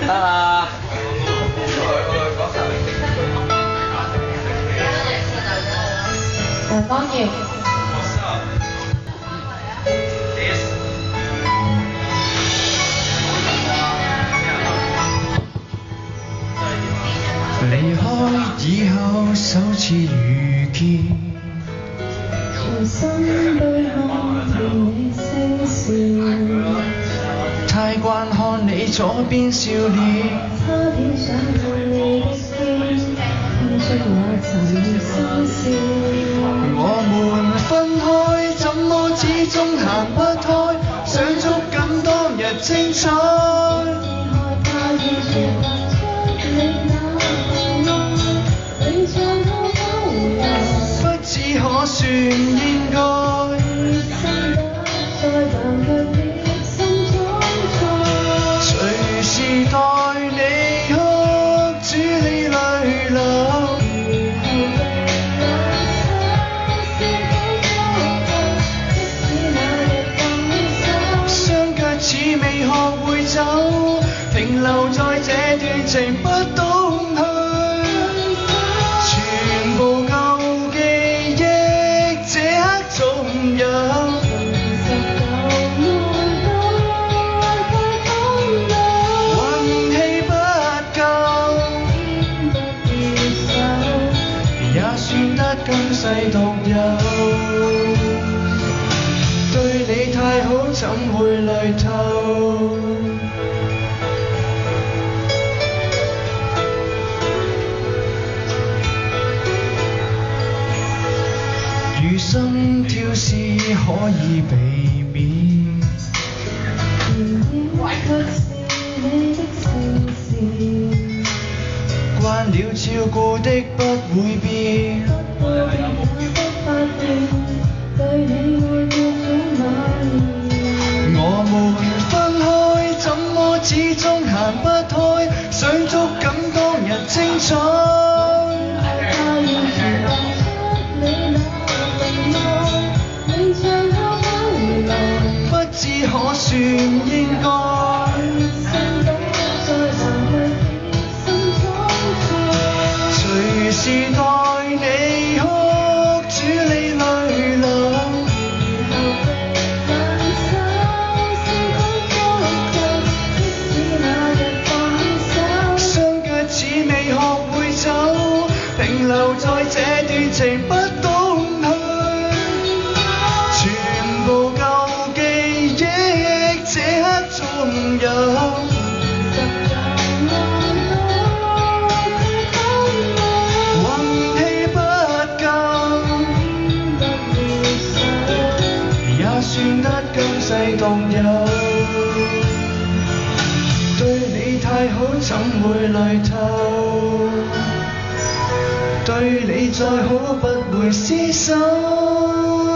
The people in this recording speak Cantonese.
啊！ 當然。 離開以後首次遇見，重新對看你聲笑，太慣看你左邊笑臉，差點想碰你的肩，聽出我沉心事。我們分開，怎麼始終行不開，想捉緊當日精彩。不只可算應該，隨時待你哭，主你淚流。雙腳似未學會走，停留在這段情不懂去。獨有對你太好，怎會累透？如心跳是可以避免，卻是你的聲線，慣了照顧的不會變。我們分開，怎麼始終行不開，想捉緊當日精彩。不知可算應該，隨時待你哭。留在這段情不懂去，全部舊記憶這刻仲有，運氣不夠，也算得今世獨有，對你太好怎會累透？對你再好不會廝守。